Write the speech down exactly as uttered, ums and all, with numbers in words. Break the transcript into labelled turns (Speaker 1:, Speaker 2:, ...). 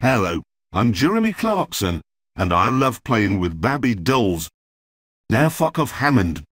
Speaker 1: Hello, I'm Jeremy Clarkson, and I love playing with Barbie dolls. Now fuck off, Hammond.